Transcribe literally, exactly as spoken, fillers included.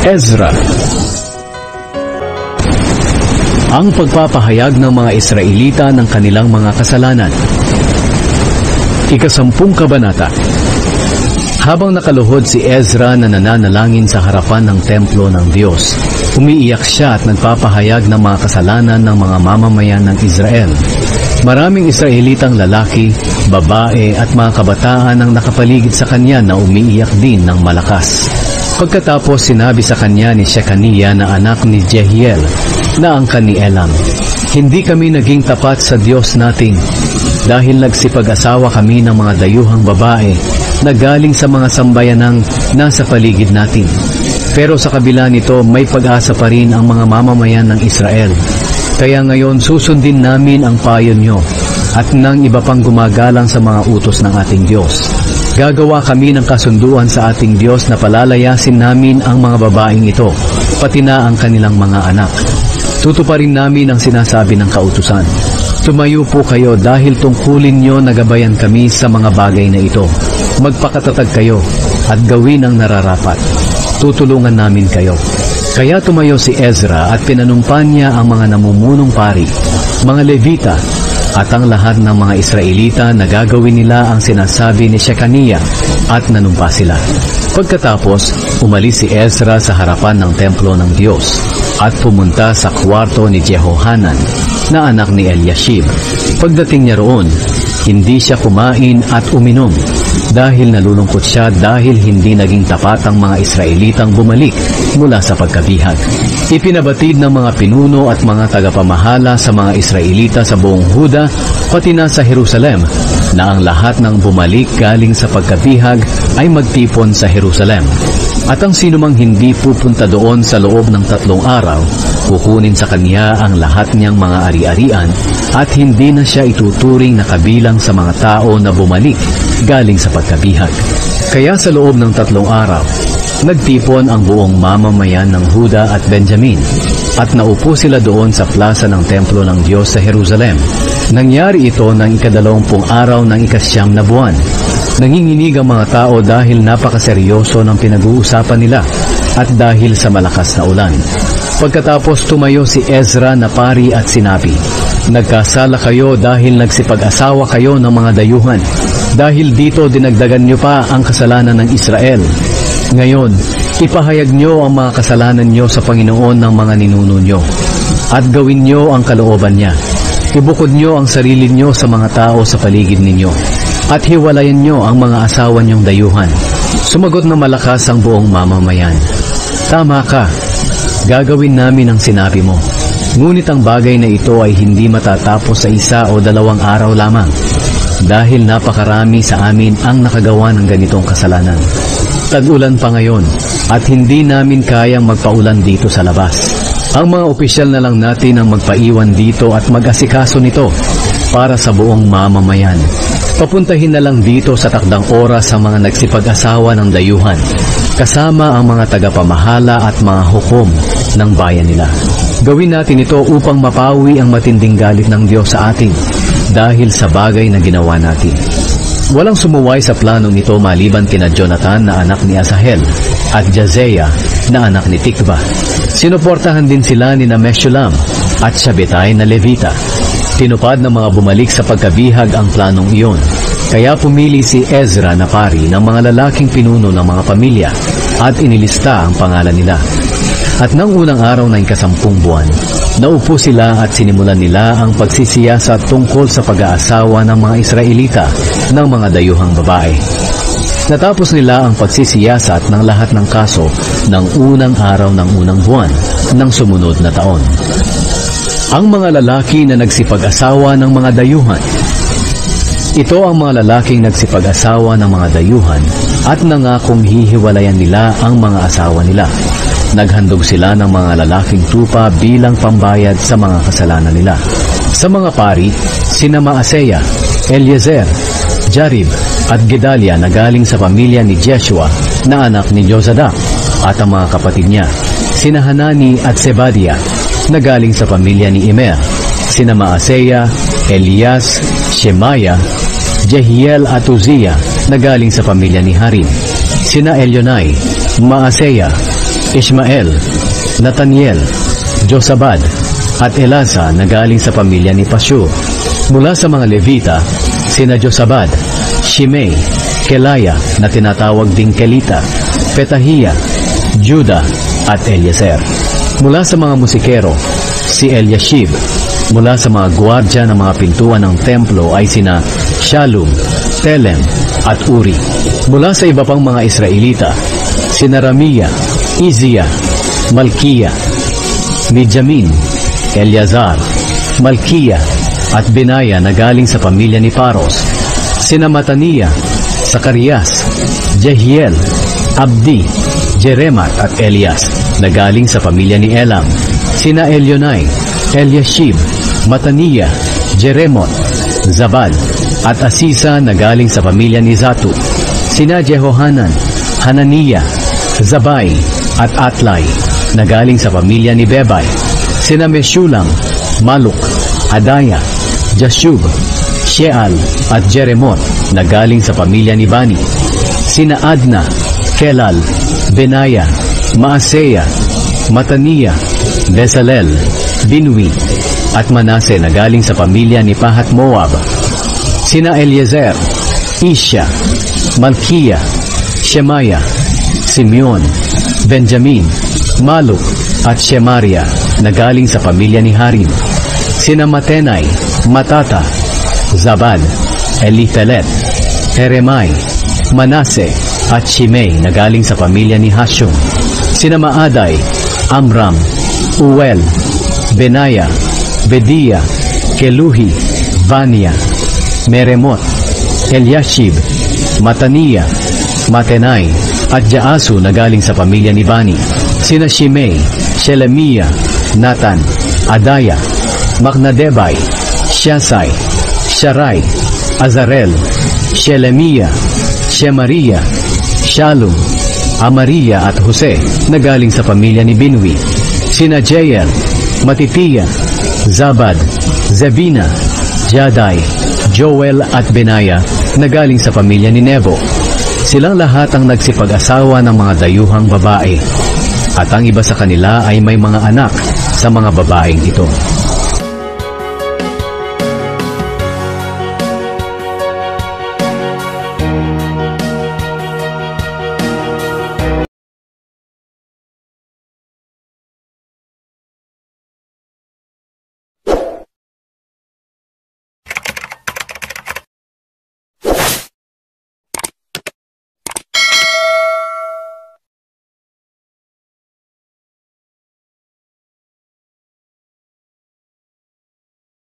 Ezra. Ang pagpapahayag ng mga Israelita ng kanilang mga kasalanan. Ikasampung kabanata. Habang nakaluhod si Ezra na nananalangin sa harapan ng templo ng Diyos, umiiyak siya at nagpapahayag ng mga kasalanan ng mga mamamayan ng Israel. Maraming Israelitang lalaki, babae at mga kabataan ang nakapaligid sa kanya na umiiyak din ng malakas. Pagkatapos sinabi sa kanya ni Shekaniah na anak ni Jehiel na angkan ni Elam, "Hindi kami naging tapat sa Diyos natin dahil nagsipag-asawa kami ng mga dayuhang babae na galing sa mga sambayanang nasa paligid natin. Pero sa kabila nito may pag-asa pa rin ang mga mamamayan ng Israel. Kaya ngayon susundin namin ang payo nyo at ng iba pang gumagalang sa mga utos ng ating Diyos. Gagawa kami ng kasunduan sa ating Diyos na palalayasin namin ang mga babaeng ito, pati na ang kanilang mga anak. Tutuparin namin ang sinasabi ng kautusan. Tumayo po kayo dahil tungkulin nyo na gabayan kami sa mga bagay na ito. Magpakatatag kayo at gawin ang nararapat. Tutulungan namin kayo." Kaya tumayo si Ezra at pinanumpa niya ang mga namumunong pari, mga Levita, at ang lahat ng mga Israelita na gagawin nila ang sinasabi ni Shekaniah at nanumpa sila. Pagkatapos, umalis si Ezra sa harapan ng templo ng Diyos at pumunta sa kwarto ni Jehohanan na anak ni Eliashib. Pagdating niya roon, hindi siya kumain at uminom dahil nalulungkot siya dahil hindi naging tapat ang mga Israelitang bumalik mula sa pagkabihag. Ipinabatid ng mga pinuno at mga tagapamahala sa mga Israelita sa buong Huda pati na sa Jerusalem na ang lahat ng bumalik galing sa pagkabihag ay magtipon sa Jerusalem. At ang sinumang hindi pupunta doon sa loob ng tatlong araw, kukunin sa kanya ang lahat niyang mga ari-arian at hindi na siya ituturing na kabilang sa mga tao na bumalik galing sa pagkabihag. Kaya sa loob ng tatlong araw, nagtipon ang buong mamamayan ng Huda at Benjamin at naupo sila doon sa plaza ng templo ng Diyos sa Jerusalem. Nangyari ito ng ikadalawampung araw ng ikasyam na buwan. Nanginginig ang mga tao dahil napakaseryoso ng pinag-uusapan nila at dahil sa malakas na ulan. Pagkatapos tumayo si Ezra na pari at sinabi, "Nagkasala kayo dahil nagsipag-asawa kayo ng mga dayuhan. Dahil dito dinagdagan nyo pa ang kasalanan ng Israel. Ngayon, ipahayag nyo ang mga kasalanan nyo sa Panginoon ng mga ninuno nyo at gawin nyo ang kalooban niya. Ibukod nyo ang sarili nyo sa mga tao sa paligid ninyo at hiwalayan nyo ang mga asawa nyong dayuhan." Sumagot na malakas ang buong mamamayan, "Tama ka, gagawin namin ang sinabi mo. Ngunit ang bagay na ito ay hindi matatapos sa isa o dalawang araw lamang dahil napakarami sa amin ang nakagawa ng ganitong kasalanan. Tag-ulan pa ngayon at hindi namin kayang magpaulan dito sa labas. Ang mga opisyal na lang natin ang magpaiwan dito at mag-asikaso nito para sa buong mamamayan. Papuntahin na lang dito sa takdang oras ang mga nagsipag-asawa ng dayuhan, kasama ang mga tagapamahala at mga hukom ng bayan nila. Gawin natin ito upang mapawi ang matinding galit ng Diyos sa atin dahil sa bagay na ginawa natin." Walang sumuway sa planong ito maliban kina Jonathan na anak ni Asahel at Jazeia na anak ni Tikva. Sinuportahan din sila ni Meshullam at Shabbetai na Levita. Tinupad ng mga bumalik sa pagkabihag ang planong iyon. Kaya pumili si Ezra na pari ng mga lalaking pinuno ng mga pamilya at inilista ang pangalan nila. At nang unang araw ng ikasampung buwan, naupo sila at sinimulan nila ang pagsisiyasat tungkol sa pag-aasawa ng mga Israelita ng mga dayuhang babae. Natapos nila ang pagsisiyasat ng lahat ng kaso ng unang araw ng unang buwan ng sumunod na taon. Ang mga lalaki na nagsipag-asawa ng mga dayuhan. Ito ang mga lalaking nagsipag-asawa ng mga dayuhan at nangakong hihiwalayan nila ang mga asawa nila. Naghandog sila ng mga lalaking tupa bilang pambayad sa mga kasalanan nila. Sa mga pari, sina Maaseya, Eliezer, Jarib at Gedalia na galing sa pamilya ni Jeshua na anak ni Jozadak at ang mga kapatid niya, sina Hanani at Sebadia na galing sa pamilya ni Immer, sina Maaseya, Elias, Shemaya, Jehiel at Uzziah na galing sa pamilya ni Harim, sina Elionai, Maaseya, Ishmael, Nathaniel, Josabad, at Elasa na galing sa pamilya ni Pashur. Mula sa mga Levita, sina Josabad, Shimei, Kelaya na tinatawag ding Kelita, Petahia, Juda, at Eliezer. Mula sa mga musikero, si Eliashib. Mula sa mga gwardya ng mga pintuan ng templo ay sina Shalom, Telem, at Uri. Mula sa iba pang mga Israelita, sina Ramia, Izia, Malkiya, Mijamin, Eleazar, Malkiya, at Benaya na galing sa pamilya ni Paros. Sina Matania, Sakarias, Jehiel, Abdi, Jeremat at Elias na galing sa pamilya ni Elam. Sina Elionai, Eliashib, Matania, Jeremot, Zabad, at Asisa na galing sa pamilya ni Zatu. Sina Jehohanan, Hananiah, Zabay, at Atlay na galing sa pamilya ni Bebay. Sina Meshulam, Maluk, Adaya, Jashub, Sheal, at Jeremot na galing sa pamilya ni Bani. Sina Adna, Kelal, Benaya, Maaseya, Matania, Bezalel, Binwi, at Manase na galing sa pamilya ni Pahat Moab. Sina Eliezer, Isya, Malkiya, Shemaya, Simeon, Benjamin, Maluk, at Shemaria na galing sa pamilya ni Harim. Sina Matenai, Matata, Zabad, Eliphelet, Eremai, Manase, at Shimei na galing sa pamilya ni Hashum. Sina Maaday, Amram, Uel, Benaya, Bedia, Keluhi, Vania, Meremot, Eliashib, Matania, Matenai, at Jaasu na galing sa pamilya ni Bani. Sina Shimei, Shelemiah, Natan, Adaya, Maknadebay, Shasai, Sharai, Azarel, Shelemiah, Shemaria, Shalom, Amaria at Jose na galing sa pamilya ni Binwi. Sina Jeiel, Matitiya, Zabad, Zebina, Jadai, Joel at Benaya na galing sa pamilya ni Nebo. Silang lahat ang nagsipag-asawa ng mga dayuhang babae, at ang iba sa kanila ay may mga anak sa mga babaeng ito.